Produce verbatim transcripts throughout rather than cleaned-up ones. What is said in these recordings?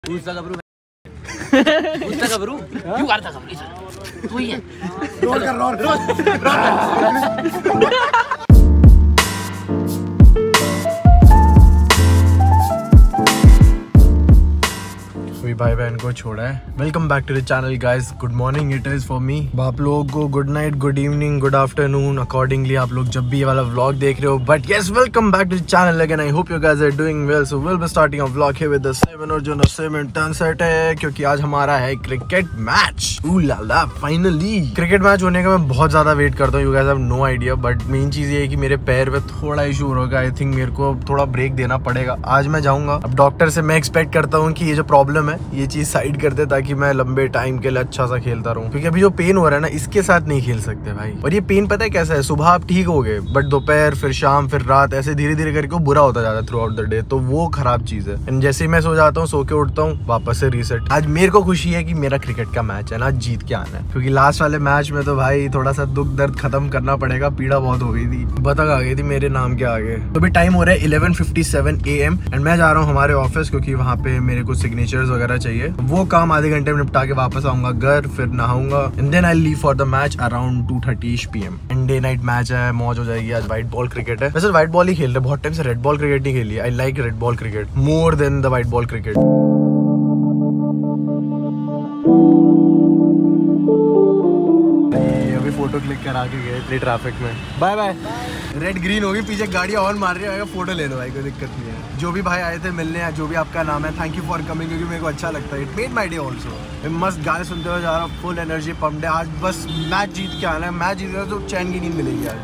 उसका गबरू उसका गबरू क्यों करता गबरू तू ही है रोल कर रोल रोल भाई बहन को छोड़ा है। Welcome back to the channel guys. Good morning it is for me. आप लोगों को good night, good evening, good afternoon accordingly आप लोग जब भी ये वाला व्लॉग देख रहे हो। But yes, welcome back to the channel again. I hope you guys are doing well. So will be starting a vlog here with the seven और जो न सेवन टर्न सेट है, क्योंकि आज हमारा है क्रिकेट मैच। ऊ ला ला, फाइनली क्रिकेट मैच होने का मैं बहुत ज्यादा वेट करता हूँ। You guys have no idea. But main चीज ये है कि मेरे पैर पे थोड़ा इशू होगा। आई थिंक मेरे को थोड़ा ब्रेक देना पड़ेगा। आज मैं जाऊंगा, अब डॉक्टर से मैं एक्सपेक्ट करता हूँ कि ये जो प्रॉब्लम है ये चीज साइड करते ताकि मैं लंबे टाइम के लिए अच्छा सा खेलता रहूं। क्योंकि अभी जो पेन हो रहा है ना, इसके साथ नहीं खेल सकते भाई। और ये पेन पता है कैसा है, सुबह आप ठीक हो गए बट दोपहर फिर शाम फिर रात ऐसे धीरे धीरे करके बुरा होता जाता है थ्रू आउट द डे। तो वो खराब चीज है। एंड जैसे ही मैं सो जाता हूँ, सो के उठता हूँ, वापस से रीसेट। आज मेरे को खुशी है कि मेरा क्रिकेट का मैच है ना, जीत के आना है। क्योंकि लास्ट वाले मैच में तो भाई थोड़ा सा दुख दर्द खत्म करना पड़ेगा। पीड़ा बहुत हो गई थी, बतक आ गई थी मेरे नाम के आगे। तो भी टाइम हो रहा है eleven fifty seven A M and मैं जा रहा हूँ हमारे ऑफिस, क्योंकि वहाँ पे मेरे को सिग्नेचर्स वगैरह चाहिए। वो काम आधे घंटे में निपटा के वापस आऊंगा घर, फिर नहाऊंगा and then I leave for the match around two thirty P M. And day night match है, मौज हो जाएगी। आज व्हाइट बॉल क्रिकेट है। वैसे व्हाइट बॉल ही खेल रहे, बहुत टाइम से रेड बॉल क्रिकेट नहीं खेली। I like red ball cricket more than the white ball cricket. अभी फोटो क्लिक करा के गए इतनी ट्रैफिक में। Bye bye. रेड ग्रीन होगी, पीछे गाड़ियां ऑन मार रही है, फोटो ले लो भाई, कोई दिक्कत नहीं है। जो भी भाई आए थे मिलने, जो भी आपका नाम है, थैंक यू फॉर कमिंग, क्योंकि मेरे को अच्छा लगता है। It made my day also. मैं मस्त गाने सुनते हुए जा रहा हूँ, फुल एनर्जी पम्प्ड है। आज बस मैच जीत के आना है। मैच जीत गया तो चैन की नींद मिलेगी आज।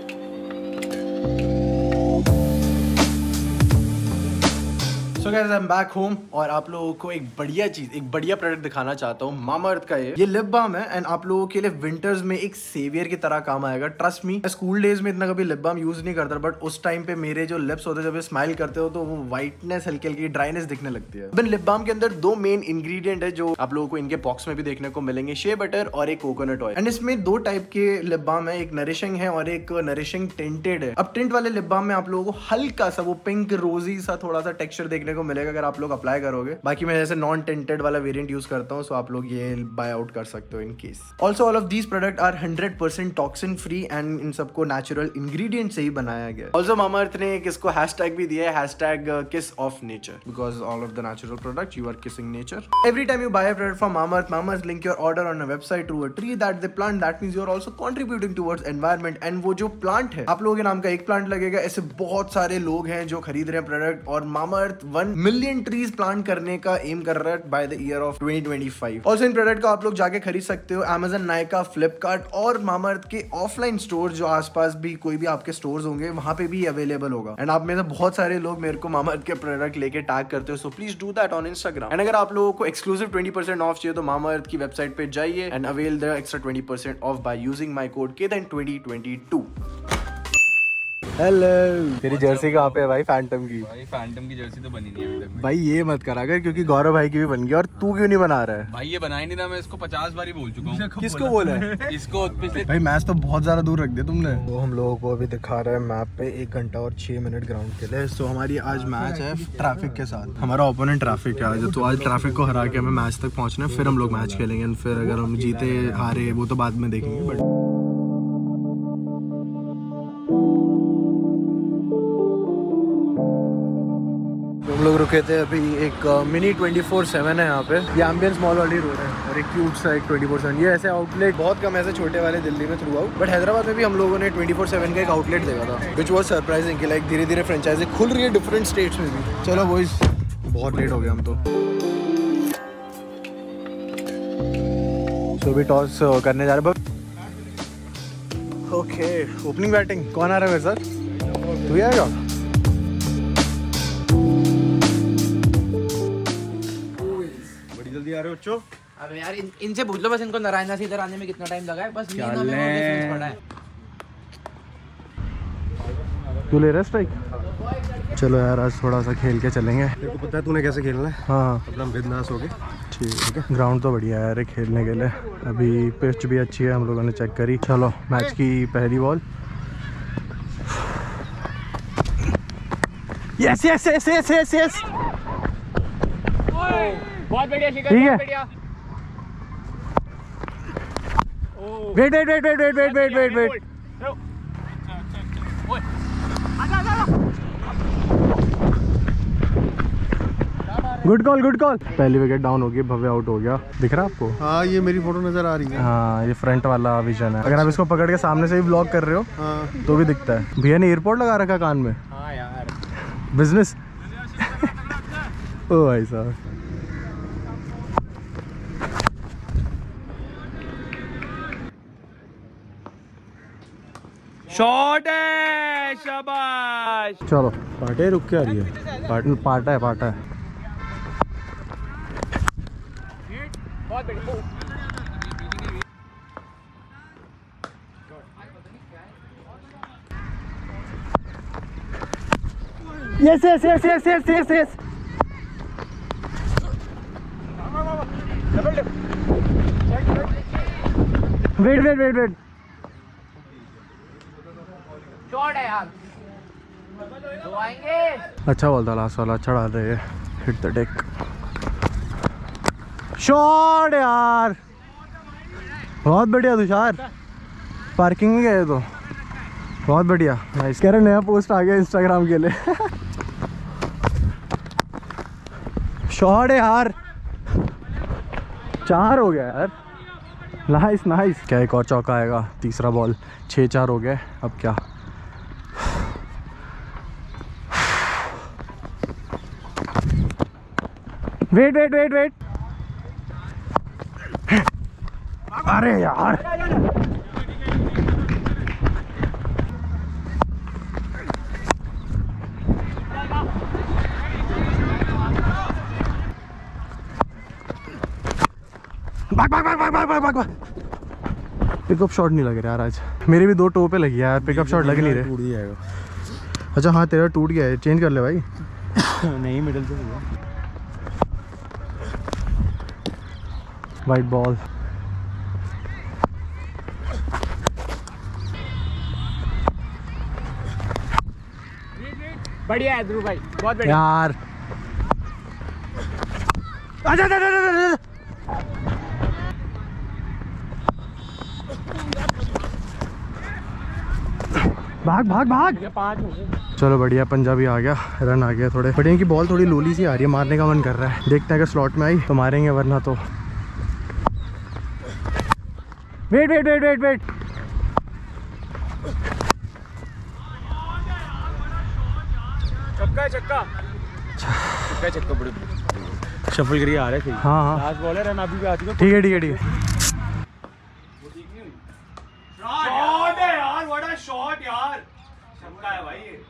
So guys, I'm back home और आप लोगों को एक बढ़िया चीज, एक बढ़िया प्रोडक्ट दिखाना चाहता हूँ। मामा अर्थ का ये ये लिप बाम है एंड आप लोगों के लिए विंटर्स में एक सेवियर की तरह काम आएगा। ट्रस्ट मी, स्कूल डेज में इतना कभी लिप बाम यूज नहीं करता, बट उस टाइम पे मेरे जो लिप्स होते हैं, जब स्माइल करते हो तो वो व्हाइटनेस, हल्की हल्की ड्राइनेस दिखने लगती है। अब लिप बाम के अंदर दो मेन इंग्रेडिएंट है जो आप लोगों को इनके बॉक्स में भी देखने को मिलेंगे, शे बटर और एक कोकोनट ऑयल। एंड इसमें दो टाइप के लिप बाम है, एक नरिशिंग है और एक नरिशिंग टिंटेड है। अब टिंट वाले लिप बाम में आप लोगों को हल्का सा वो पिंक रोजी सा थोड़ा सा टेक्सचर देखने को मिलेगा अगर आप लोग अप्लाई करोगे। बाकी मैं जैसे नॉन टिंटेड वाला वेरिएंट यूज करता हूँ, सो आप लोग ये बाय आउट कर सकते हो in case. Also all of these product are hundred percent toxin free and in सबको नेचुरल इंग्रेडिएंट से ही बनाया गया। ऑल्सो मामा अर्थ ने किसको हैशटैग भी दिया है, hashtag kiss of nature, because all of the natural product you are kissing nature. Every time you buy a product from Mama Earth, Mama Earth link your order on a website to a tree that they plant. That means you are also contributing towards environment. And वो जो plant है, आप लोगों के नाम का एक plant लगेगा। ऐसे बहुत सारे लोग हैं जो खरीद रहे हैं प्रोडक्ट, और Mama Earth one million trees plant करने का एम कर रहा है by the year of twenty twenty five. Also इन प्रोडक्ट को आप लोग जाके खरीद सकते हो अमेजन, नायका, फ्लिपकार्ट और मामा अर्थ के ऑफलाइन स्टोर जो आसपास भी कोई भी आपके स्टोर्स होंगे वहां पे भी अवेलेबल होगा। एंड आप में से बहुत सारे लोग मेरे को मामा अर्थ के प्रोडक्ट लेके टैग करते हो, so please do that on Instagram. And अगर आप लोगों को एक्सक्लूसिव ट्वेंटी परसेंट ऑफ चाहिए तो मामा अर्थ की वेबसाइट पे जाइए and avail the extra twenty percent off by using my code केदेन ट्वेंटी ट्वेंटी टू। हेलो, तेरी जर्सी कहाँ पे है भाई फैंटम की? भाई फैंटम की जर्सी तो बनी नहीं है अभी तक भाई। ये मत करा कर, क्योंकि गौरव भाई की भी बन गई और तू क्यों नहीं बना रहा है? भाई ये बना ही नहीं रहा, मैं इसको पचास बार ही बोल चुका हूँ। किसको बोला है? इसको पिछले भाई मैच तो बहुत ज्यादा दूर रख दिया तुमने। वो हम लोगों को अभी दिखा रहा है मैप पे एक घंटा और छह मिनट ग्राउंड के लिए। सो हमारी आज मैच है ट्रैफिक के साथ। हमारा ओपोनेंट ट्रैफिक है आज, तो आज ट्रैफिक को हरा के हमें मैच तक पहुंचना है, फिर हम लोग मैच खेलेंगे। फिर अगर हम जीते हारे वो तो बाद में देखेंगे। बट हम लोग रुके थे अभी, एक मिनी ट्वेंटी फोर सेवन है यहाँ पे। ये एम्बियंस मॉल वाली रोड है और एक क्यूट सा एक ट्वेंटी फोर सेवन। ये ऐसे आउटलेट बहुत कम ऐसे छोटे वाले दिल्ली में थ्रू आउट, बट हैदराबाद में भी हम लोगों ने ट्वेंटी फोर सेवन का एक आउटलेट देखा था, विच वॉज सरप्राइजिंग कि लाइक धीरे धीरे फ्रेंचाइजी खुल रही है डिफरेंट स्टेट्स में भी। चलो बॉयज, बहुत लेट हो गया हम तो। सो भी टॉस करने जा रहे हैं। ओके, ओपनिंग बैटिंग कौन आ रहा है मेरे साथ? तू ही आएगा? जल्दी आ रहे हो बच्चों? अबे यार इन, इनसे पूछ लो बस, इनको नारायणा से इधर आने में कितना टाइम लगा है। बस ये ना में पड़ा है। तू ले रहा स्ट्राइक? चलो यार आज थोड़ा सा खेल के चलेंगे। तेरे को पता है तूने कैसे खेलना है? हाँ, अपना बिंदास हो गए। ठीक है, ग्राउंड तो बढ़िया है यार खेलने के लिए। अभी पिच भी अच्छी है, हम लोगों ने चेक करी। चलो मैच की पहली ball. Yes yes yes yes yes yes बहुत बढ़िया शिखर, ठीक है। बहुत बढ़िया। Wait wait wait wait wait wait wait wait wait good call good call. पहली विकेट डाउन हो गई, भव्य आउट हो गया। दिख रहा है आपको? हाँ ये मेरी फोटो नजर आ रही है। हाँ ये फ्रंट वाला विजन है। अगर आप इसको पकड़ के सामने से ही ब्लॉक कर रहे हो हाँ। तो भी दिखता है। भैया ने एयरपोर्ट लगा रखा कान में। हाँ यार बिजनेस। ओ भाई साहब शॉट है, शाबाश। चलो पाटे रुक के आ रही है। पाट, पाटा है पाटा है। बहुत बढ़िया। Yes yes yes yes yes yes yes. Wait wait wait wait. Shot है यार, दो आएंगे। अच्छा बॉल था लास्ट वाला, अच्छा डाल रहे हैं। Hit the deck. शॉट यार, बहुत बढ़िया तुषार। पार्किंग में गए तो बहुत बढ़िया। नाइस। कह रहे नया पोस्ट आ गया इंस्टाग्राम के लिए। शॉट है यार, चार हो गया यार। Nice nice. क्या एक और चौका आएगा? तीसरा बॉल, छः चार हो गए। अब क्या? Wait wait wait wait. अरे यार भाग भाग भाग भाग भाग भाग भाग भाग। पिकअप शॉट नहीं लग रहा यार आज। मेरे भी दो टो पे लगी यार, पिकअप शॉट लग नहीं रहे। टूट जाएगा। अच्छा हाँ तेरा टूट गया है, चेंज कर ले भाई। नहीं मिडिल से हुआ। Wide ball. बढ़िया है ध्रुव भाई, बहुत बढ़िया यार। आजा आजा आजा आजा। भाग भाग भाग। पाँच हो गए। चलो बढ़िया, पंजाबी आ गया, रन आ गया थोड़े। बट इनकी बॉल थोड़ी लोली सी आ रही है, मारने का मन कर रहा है। देखते हैं अगर स्लॉट में आई तो मारेंगे, वरना तो wait wait wait wait wait. चक्का चक्का चक्का चक्का बड़े शफल करिए आ रहे थे। हाँ हाँ लास्ट बॉल है, रन अभी भी आती है। ठीक है ठीक है ठीक है। शॉट है यार, बड़ा शॉट यार, चक्का है भाई ये।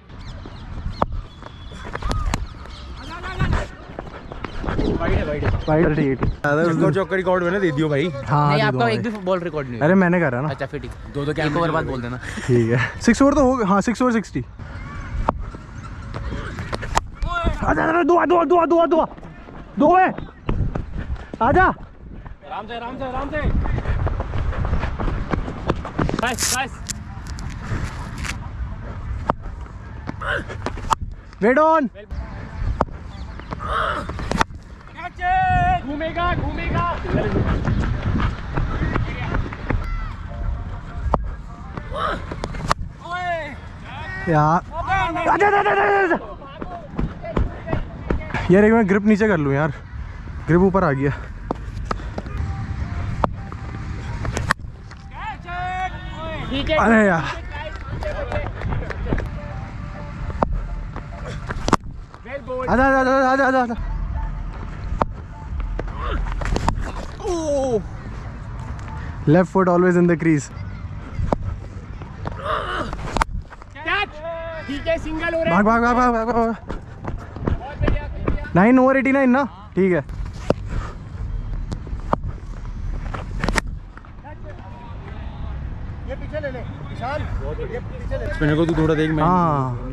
वाइड है, वाइड है। वाइड ठीक है। चक्कर चौकर रिकॉर्ड मैंने दे दियो भाई। हाँ नहीं दे आपका दूंगा एक भाई। भी बॉल रिकॉर्ड नहीं हुआ। अरे मैंने करा ना। अच्छा फिर ठीक, दो दो एक ओवर बाद बोल देना। ठीक है। सिक्स ओवर तो हो गया। हाँ सिक्स ओवर सिक्सटी। आजा दो दो दो दो दो दो है। आजा आराम से आराम से आराम से। बस बस। Wait on. घूमेगा घूमेगा। यार आजा आजा आजा आजा। यार एक मैं ग्रिप नीचे कर लूँ यार, ग्रिप ऊपर आ गया। ठीक है। अरे यार आजा आजा आजा आजा आजा आजा। Left foot always in the crease. ठीक है, सिंगल हो रहा भाग भाग भाग भाग भाग भाग। नाइन ओवर एटी नाइन ना, ठीक है। मेरे को तू थोड़ा देख। मैं हाँ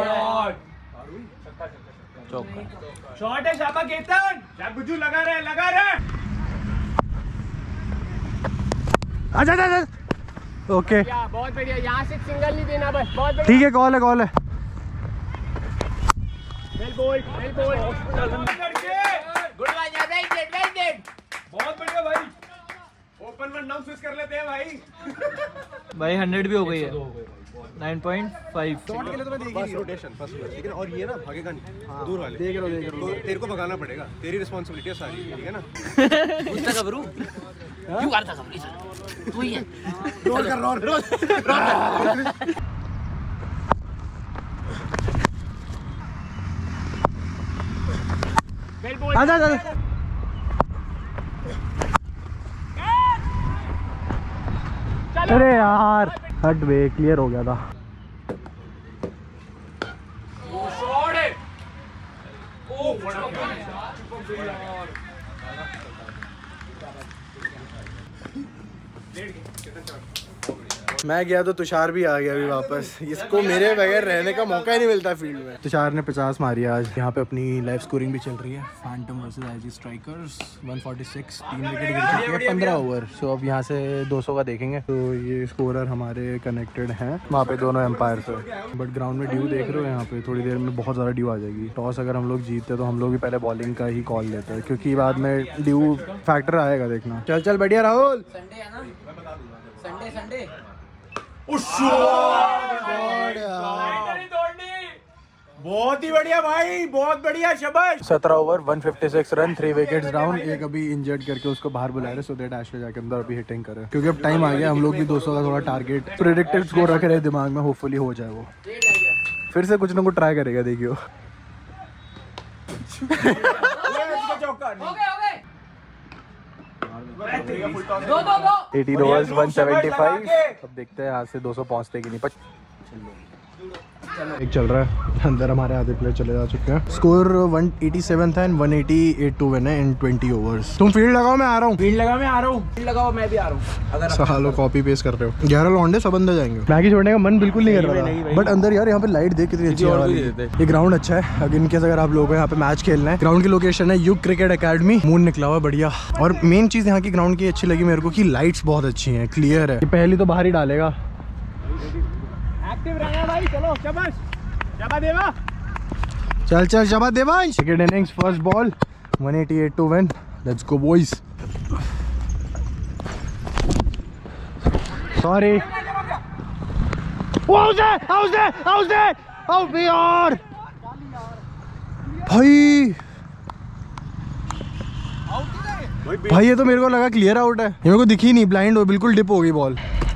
शॉट है, शाबा केतन, शाब गुज्जू लगा रहे लगा रहे। आजा आजा आजा। ओके बढ़िया, बहुत बढ़िया। यहाँ से सिंगल नहीं देना बस, बहुत बढ़िया। ठीक है, कॉल है कॉल है। Well ball, well ball. Good one, thank you. भाई हंड्रेड भी हो गई है। Nine point five. शॉट के लिए तो मैं देगी नहीं रोटेशन फर्स्ट बस, लेकिन और ये ना भागेगा नहीं। हाँ, दूर वाले देख लो देख लो, तो तेरे को भगाना पड़ेगा, तेरी रिस्पांसिबिलिटी है सारी, ठीक है ना? उसका कबरू क्यों करता कबरू तू ही है। रोल कर रोल रोल आजा आजा। अरे यार हट वे, क्लियर हो गया था। शॉट है। ओ मैं गया तो तुषार भी आ गया अभी वापस। इसको मेरे बगैर रहने का मौका ही नहीं मिलता फील्ड में। तुषार ने पचास मारी आज। यहाँ पे अपनी लाइव स्कोरिंग भी चल रही है। Phantom versus IG Strikers one forty six, तीन विकेट गिर चुके हैं, पंद्रह ओवर। सो अब यहाँ से दो सौ का देखेंगे। तो ये स्कोरर हमारे कनेक्टेड हैं, वहाँ पे दोनों एम्पायर से। बट ग्राउंड में ड्यू देख रहे हो, यहाँ पे थोड़ी देर में बहुत ज़्यादा ड्यू आ जाएगी। टॉस अगर हम लोग जीतते तो हम लोग भी पहले बॉलिंग का ही कॉल लेते हैं, क्योंकि बाद में ड्यू फैक्टर आएगा, देखना। चल चल बढ़िया राहुल। संडे है ना, संडे संडे। बहुत ही बढ़िया भाई, बहुत बढ़िया, शाबाश। सत्रह over one fifty six run, three wickets down. एक अभी इंजर्ड करके उसको बाहर बुला रहे, सो दैट एश जाके अंदर अभी हिटिंग करे, क्योंकि अब टाइम आ गया। हम लोग भी दो सौ का थोड़ा टारगेट प्रेडिक्टेड स्कोर रख रहे दिमाग में, होपफुली हो जाए वो। फिर से कुछ ना कुछ ट्राई करेगा, देखियो। दो दो दो अठारह ओवर्स वन सेवेंटी फाइव। अब देखते हैं यहाँ से दो सौ पहुँचते कि नहीं। पच एक चल रहा है अंदर, हमारे आधे प्लेयर चले जा चुके हैं। स्कोर वन एटी सेवन था and one eighty eight to win है इन ट्वेंटी ओवर्स। तुम फील्ड लगाओ, मैं आ रहा हूँ। फील्ड लगा मैं आ रहा हूँ। फील्ड लगाओ, मैं भी आ रहा हूँ। अगर सालो कॉपी पेस्ट कर रहे हो। ग्यारह लौंडे सब अंदर जाएंगे। मैगी छोड़ने का मन बिल्कुल नहीं कर रहा था, बट अंदर यार यहाँ पे लाइट देख कितनी अच्छी है। ये ग्राउंड अच्छा है। अगर इनकेस अगर आप लोगों को यहाँ पे मैच खेलना है, ग्राउंड की लोकेशन है युग क्रिकेट अकेडमी। मून निकला हुआ बढ़िया। और मेन चीज यहाँ की ग्राउंड की अच्छी लगी मेरे को कि लाइट्स बहुत अच्छी हैं, क्लियर है। पहली तो बाहर ही डालेगा। एक्टिव रहना भाई, चलो शाबाश। शाबाश देवा, चल चल शाबाश Devansh. Second innings first ball, one eighty eight to win. Let's go boys. Sorry, out है, आउट है, आउट है, आउट भी यार भाई। भाई ये तो मेरे को लगा क्लियर आउट है, ये मेरे को दिखी नहीं, ब्लाइंड हो, बिल्कुल डिप हो गई बॉल।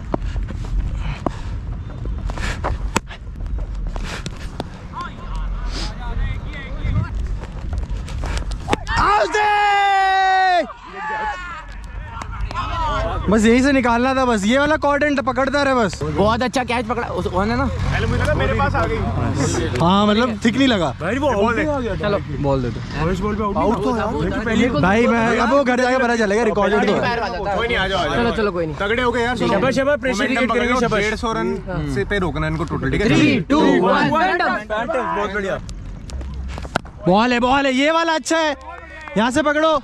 बस यही से निकालना था, बस ये वाला कॉर्डेंट पकड़ता रहे बस। बहुत अच्छा कैच पकड़ा उस कौन है ना। मुझे लगा मेरे पास आ गई। हाँ मतलब ठीक नहीं लगा भाई, वो बॉल दे। चलो बॉल दे दो। फर्स्ट बॉल पे आउट तो है भाई मैं अब वो घर जाके पता चलेगा, रिकॉर्डेड तो है। कोई नहीं, आ जाओ। चलो चलो कोई नहीं। तगड़े हो गए यार। शाबाश शाबाश, प्रेशर क्रिएट करेंगे। शाबाश। डेढ़ सौ रन से पे रोकना इनको टोटल, ठीक है? थ्री टू वन बहुत बढ़िया। बॉल है, बॉल है, ये वाला अच्छा है, यहाँ से पकड़ो।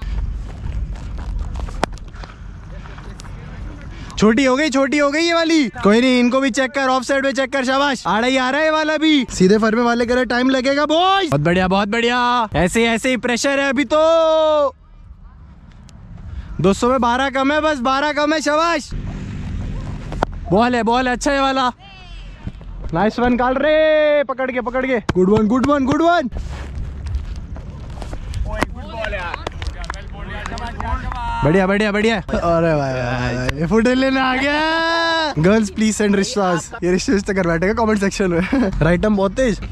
छोटी हो गई, छोटी हो गई ये वाली। कोई नहीं, इनको भी चेक कर, ऑफ साइड में चेक कर। शाबाश, आड़ा ही आ रहा है ये वाला भी। सीधे फरमे वाले करे टाइम लगेगा बॉय। बहुत बढ़िया, बहुत बढ़िया। ऐसे ऐसे ही प्रेशर है अभी तो। दो सौ में बारह कम है, बस बारह कम है। शाबाश, बॉल है, बॉल है, अच्छा है वाला। नाइस वन काल रे, पकड़ के पकड़ के। Good one, good one, good one. बढ़िया बढ़िया बढ़िया। अरे भाई फुट लेने आ गया। गर्ल्स प्लीज सेंड रिश्तास। ये रिश्ते रिश्ते कर बैठेगा कमेंट सेक्शन में। राइट हम बहुत तेज।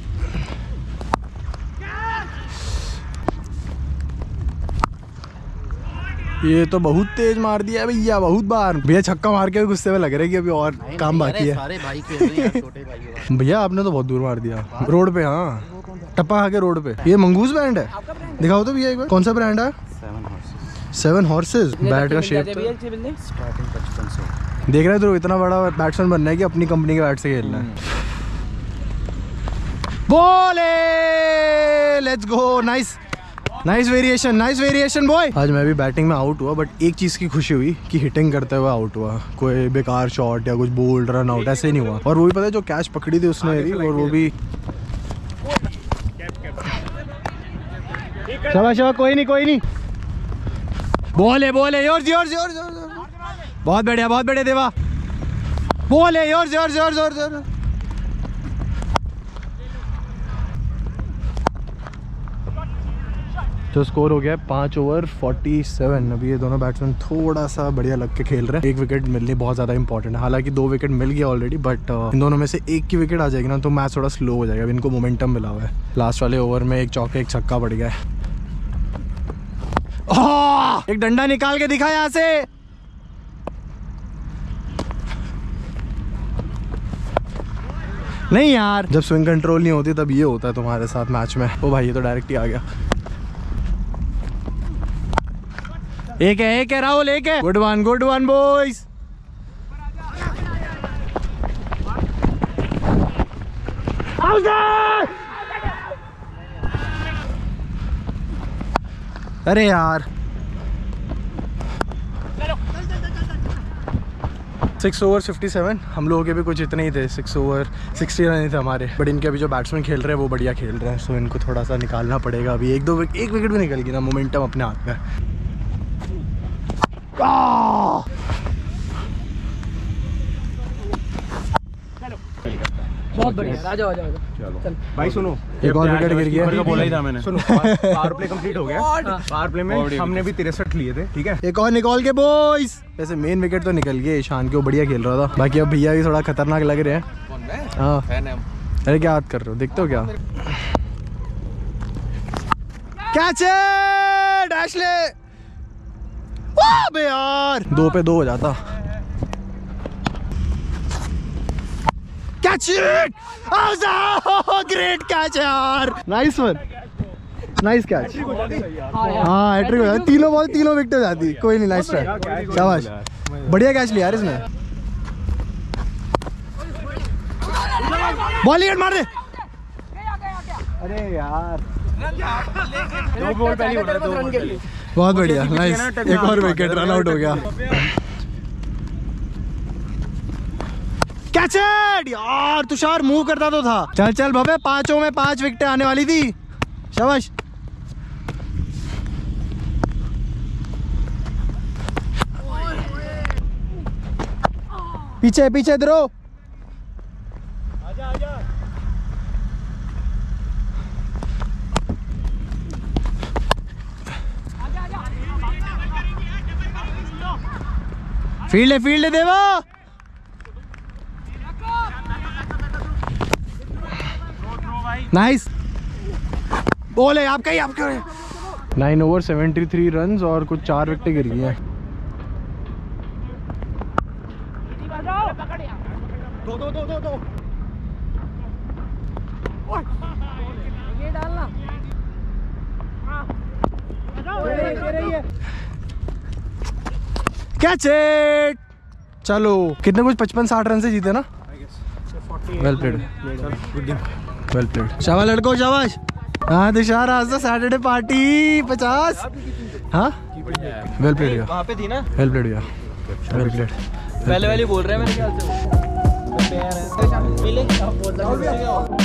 ये तो बहुत तेज मार दिया भैया, बहुत बार। भैया छक्का मार के गुस्से में लग रहा है कि अभी और काम बाकी है। सारे भाई खेल रहे हैं, छोटे भाई। भैया आपने तो बहुत दूर मार दिया रोड पे। हाँ टप्पा खा के रोड पे। ये मंगूस बैंड है, दिखाओ तो भैया एक बार। कौन सा ब्रांड है? Seven Horses. बैट का शेप तो देख रहे हो, तो इतना बड़ा बैट्समैन बनना है कि अपनी कंपनी के बैट से खेलना है। Ball, let's go. Nice nice variation, nice variation boy. आज मैं भी बैटिंग में आउट हुआ, बट एक चीज की खुशी हुई कि हिटिंग करते हुए आउट हुआ। कोई बेकार शॉट या कुछ बोल्ड रन आउट ऐसे नहीं हुआ। और वो भी पता है, जो कैच पकड़ी थी उसने मेरी, और वो भी शाबाश शाबाश। कोई नहीं कोई नहीं, बॉल है, बॉल है, योर्स योर्स योर्स। बहुत बढ़िया, बहुत बढ़िया देवा। बोले जोर जोर जोर जोर जोर। जो स्कोर हो गया है पाँच ओवर फोर्टी सेवन। अभी ये दोनों बैट्समैन थोड़ा सा बढ़िया लग के खेल रहे हैं। एक विकेट मिलनी बहुत ज़्यादा इंपॉर्टेंट है। हालांकि दो विकेट मिल गया ऑलरेडी, बट इन दोनों में से एक की विकेट आ जाएगी ना तो मैच थोड़ा स्लो हो जाएगा। अभी इनको मोमेंटम मिला हुआ है। लास्ट वाले ओवर में एक चौका एक छक्का पड़ गया है। ओह! एक डंडा निकाल के दिखा यहाँ से। नहीं यार, जब स्विंग कंट्रोल नहीं होती तब ये होता है तुम्हारे साथ मैच में। ओ भाई ये तो डायरेक्ट ही आ गया। एक है एक है राहुल, एक है। Good one good one boys. अरे यार सिक्स ओवर फिफ्टी सेवन। हम लोगों के भी कुछ इतने ही थे, सिक्स ओवर सिक्सटी रन ही थे हमारे। बट इनके अभी जो बैट्समैन खेल रहे हैं वो बढ़िया खेल रहे हैं, सो इनको थोड़ा सा निकालना पड़ेगा। अभी एक दो एक विकेट भी निकल गई ना, मोमेंटम अपने हाथ में। बहुत बढ़िया, आ जाओ आ जाओ। चलो भाई सुनो, एक और विकेट गिर गया। बोला ही था मैंने। सुनो, पावर प्ले कंप्लीट हो गया। पावर प्ले में हमने भी तिरसठ लिए थे, ठीक है। एक और निकाल के बॉयज। वैसे मेन विकेट तो निकल गया, ईशान के वो बढ़िया खेल रहा था। बाकी अब भैया भी थोड़ा खतरनाक लग रहे हैं। हाँ अरे क्या बात कर रहे हो, देखते हो क्या? कैच डैशले। अबे यार दो पे दो हो जाता। कैच इट, ग्रेट कैच यार, नाइस वन, नाइस कैच। हाँ हैट्रिक हो जाती, तीनों बॉल तीनों विकेट हो जाती। कोई नहीं, नाइस ट्राई, शाबाश, बढ़िया कैच लिया यार इसने। बॉल ही मार दे। अरे यार दो बॉल पहले हो रहा है, दो के लिए। बहुत बढ़िया, नाइस। एक और विकेट, रन आउट हो गया। कैच इट यार, तुषार मूव करता तो था। चल चल भवे, पांचों में पांच विकेटें आने वाली थी। शाबाश। पीछे पीछे इधरो। आजा आजा। फील्ड है फील्ड है देवा। नाइस बॉल है आपका ही, आपका है। Nine over seventy three run और कुछ चार विकेटें गिर गई हैं। दो दो दो दो दो। ये डालना। Catch it. चलो कितने कुछ पचपन साठ रन से जीते ना। वेल प्लेड, वेल प्लेड, शाबाश लड़को शाबाश। हाँ तुषार आज तो सैटरडे पार्टी पचास। हाँ वेल प्लेड भैया, वहाँ पे थी ना, वेल प्लेड भैया, वेल प्लेड। पहले वाली बोल रहे हैं मेरे ख्याल से।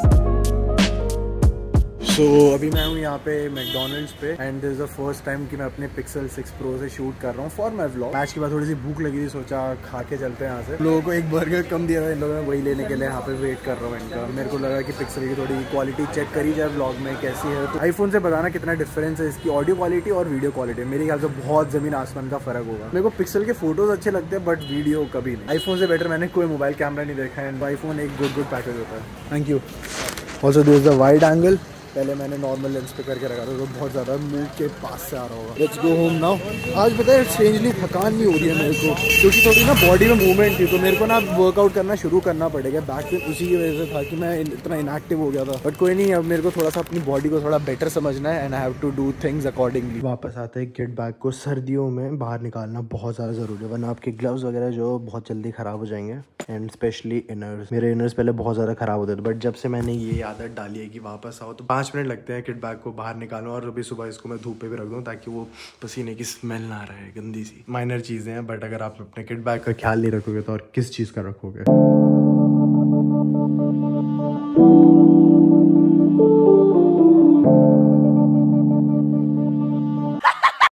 सो so, अभी मैं हूँ यहाँ पे मैकडोनल्ड्स पे and this is the first time कि मैं अपने पिक्सल सिक्स प्रो से शूट कर रहा हूँ फॉर माई व्लॉग। मैच के बाद थोड़ी सी भूख लगी थी, सोचा खा के चलते हैं यहाँ से। लोगों को एक बर्गर कम दिया था, इन लोगों ने वही लेने के लिए यहाँ पे वेट कर रहा हूँ इनका। मेरे को लगा कि पिक्सल की थोड़ी क्वालिटी चेक करी जाए व्लॉग में कैसी है। तो आईफोन से बताना कितना डिफरेंस है इसकी ऑडियो क्वालिटी और वीडियो क्वालिटी। मेरे ख्याल से बहुत जमीन आसमान का फर्क होगा। मेरे को पिक्सल के फोटोज अच्छे लगते हैं बट वीडियो कभी नहीं। आईफोन से बेटर मैंने कोई मोबाइल कैमरा नहीं देखा है। आईफोन एक गुड गुड पैकेज होता है। Thank you. Also this is the wide angle. पहले मैंने नॉर्मल लेंस पे करके रखा था तो बहुत ज़्यादा मुंह के पास से आ रहा होगा। Let's go home now. आज पता है स्ट्रेंजली थकान नहीं हो रही है मेरे को, क्योंकि थोड़ी ना बॉडी में मूवमेंट थी तो मेरे को ना वर्कआउट करना शुरू करना पड़ेगा। बैक पेन उसी की वजह से था कि मैं इतना इनएक्टिव हो गया था। बट कोई नहीं, अब मेरे को थोड़ा सा अपनी बॉडी को थोड़ा बेटर समझना है and I have to do things accordingly. वापस आते हैं किट बैग को सर्दियों में बाहर निकालना बहुत ज़्यादा ज़रूरी है, वरना आपके ग्लव्स वगैरह जो बहुत जल्दी ख़राब हो जाएंगे एंड स्पेशली इनर्स। मेरे इनर्स पहले बहुत ज़्यादा ख़राब होते थे बट जब से मैंने ये आदत डाली है कि वापस आओ तो पाँच मिनट लगते हैं किट बैग को बाहर निकालूं और अभी सुबह इसको मैं धूप पे भी रख दूं ताकि वो पसीने की स्मेल ना रहे गंदी सी। माइनर चीज़ें हैं बट अगर आप अपने किट बैग का ख्याल नहीं रखोगे तो और किस चीज़ का रखोगे।